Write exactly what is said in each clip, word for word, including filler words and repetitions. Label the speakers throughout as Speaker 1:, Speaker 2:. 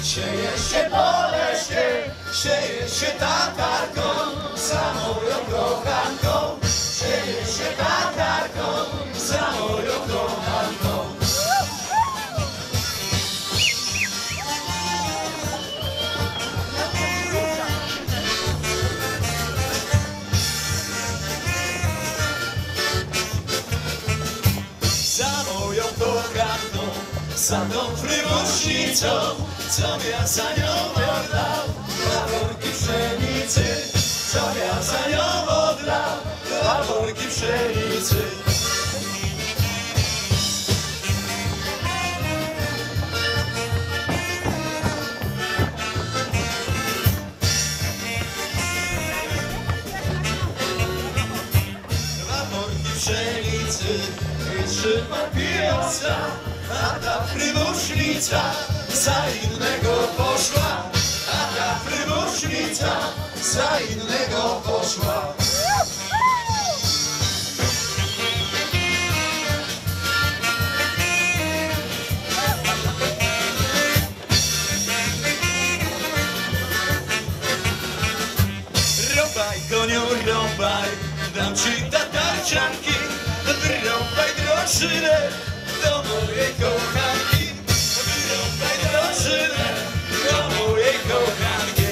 Speaker 1: Sieje się po lesie, sieje się tatarką, za moją kochanką. Sieje się tatarką, za moją kochanką. Za moją kochanką, za tą frymusznicą, co ja za nią oddał dwa worki pszenicy, co ja za nią oddał dwa worki pszenicy. Dwa worki pszenicy trzy papierosa, a ta frymusznica za innego poszła, a ta frymusznica za innego poszła. Rąbaj, koniu, rąbaj, dam ci tatarczanki, wyrąbaj drożynę do mojej kochanki, wyrąbaj drożynę do mojej kochanki.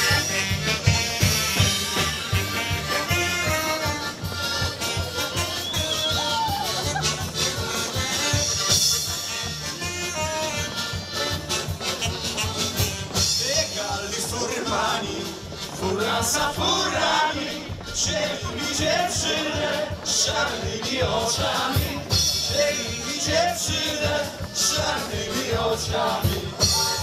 Speaker 1: Jechali furmani, fura za furami, wzięli mi dziewczynę z czarnymi oczami, wzięli mi dziewczynę z czarnymi oczami.